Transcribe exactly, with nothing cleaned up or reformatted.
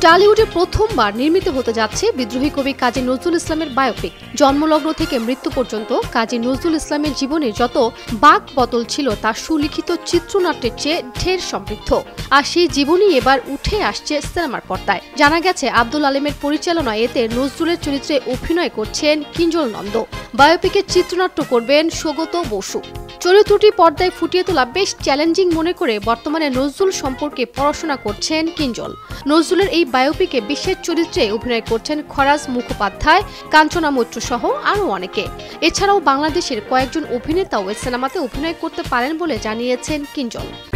টালিউডে প্রথমবার নির্মিত হতে যাচ্ছে বিদ্রোহী কবি কাজী নজরুল ইসলামের বায়োপিক। জন্মলগ্ন থেকে মৃত্যু পর্যন্ত কাজী নজরুল ইসলামের জীবনে যত বাক বদল ছিল তা সুলিখিত চিত্রনাট্যের চেয়ে ঢের সমৃদ্ধ। আর সেই জীবনই এবার উঠে আসছে সিনেমার পর্দায়। জানা গেছে আব্দুল আলিমের পরিচালনায় এতে নজরুলের চরিত্রে অভিনয় করছেন কিঞ্জল নন্দ। বায়োপিকের চিত্রনাট্য করবেন সৌগত বসু। চরিত্রটি পর্দায় ফুটিয়ে তোলা বেশ চ্যালেঞ্জিং মনে করে বর্তমানে নজরুল সম্পর্কে পড়াশোনা করছেন কিঞ্জল। নজরুলের এই বায়োপিকে বিশেষ চরিত্রে অভিনয় করছেন খরাজ মুখোপাধ্যায়, কাঞ্চনা মৈত্র সহ আরও অনেকে। এছাড়াও বাংলাদেশের কয়েকজন অভিনেতাও এই সিনেমাতে অভিনয় করতে পারেন বলে জানিয়েছেন কিঞ্জল।